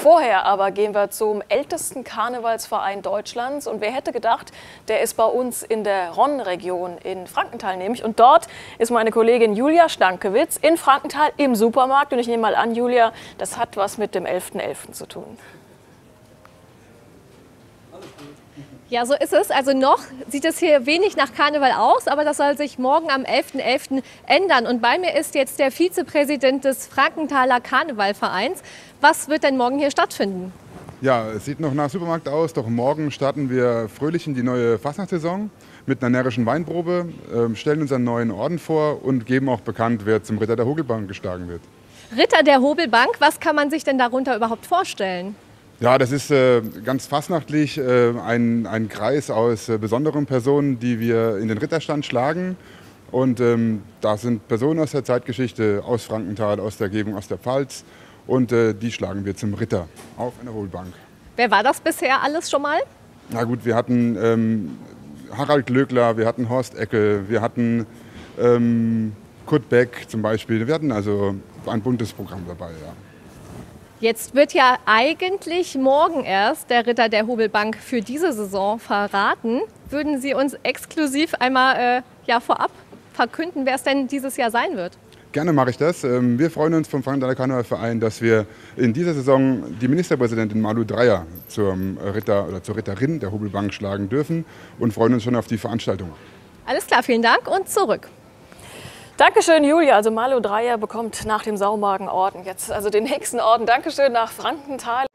Vorher aber gehen wir zum ältesten Karnevalsverein Deutschlands. Und wer hätte gedacht, der ist bei uns in der Rhône-Region in Frankenthal nämlich. Und dort ist meine Kollegin Julia Stankiewicz in Frankenthal im Supermarkt. Und ich nehme mal an, Julia, das hat was mit dem 11.11. zu tun. Ja, so ist es. Also noch sieht es hier wenig nach Karneval aus, aber das soll sich morgen am 11.11. ändern. Und bei mir ist jetzt der Vizepräsident des Frankenthaler Karnevalvereins. Was wird denn morgen hier stattfinden? Ja, es sieht noch nach Supermarkt aus, doch morgen starten wir fröhlich in die neue Fastnachtssaison mit einer närrischen Weinprobe, stellen unseren neuen Orden vor und geben auch bekannt, wer zum Ritter der Hobelbank geschlagen wird. Ritter der Hobelbank, was kann man sich denn darunter überhaupt vorstellen? Ja, das ist ganz fastnachtlich ein Kreis aus besonderen Personen, die wir in den Ritterstand schlagen. Und da sind Personen aus der Zeitgeschichte, aus Frankenthal, aus der Gegend, aus der Pfalz. Und die schlagen wir zum Ritter auf einer Hobelbank. Wer war das bisher alles schon mal? Na gut, wir hatten Harald Glöckler, wir hatten Horst Eckel, wir hatten Kurt Beck zum Beispiel. Wir hatten also ein buntes Programm dabei, ja. Jetzt wird ja eigentlich morgen erst der Ritter der Hobelbank für diese Saison verraten. Würden Sie uns exklusiv einmal vorab verkünden, wer es denn dieses Jahr sein wird? Gerne mache ich das. Wir freuen uns vom Frankenthaler Karnevalverein, dass wir in dieser Saison die Ministerpräsidentin Malu Dreyer zum Ritter oder zur Ritterin der Hobelbank schlagen dürfen und freuen uns schon auf die Veranstaltung. Alles klar, vielen Dank und zurück. Dankeschön, Julia. Also Malu Dreyer bekommt nach dem Saumagenorden jetzt also den nächsten Orden. Dankeschön nach Frankenthal.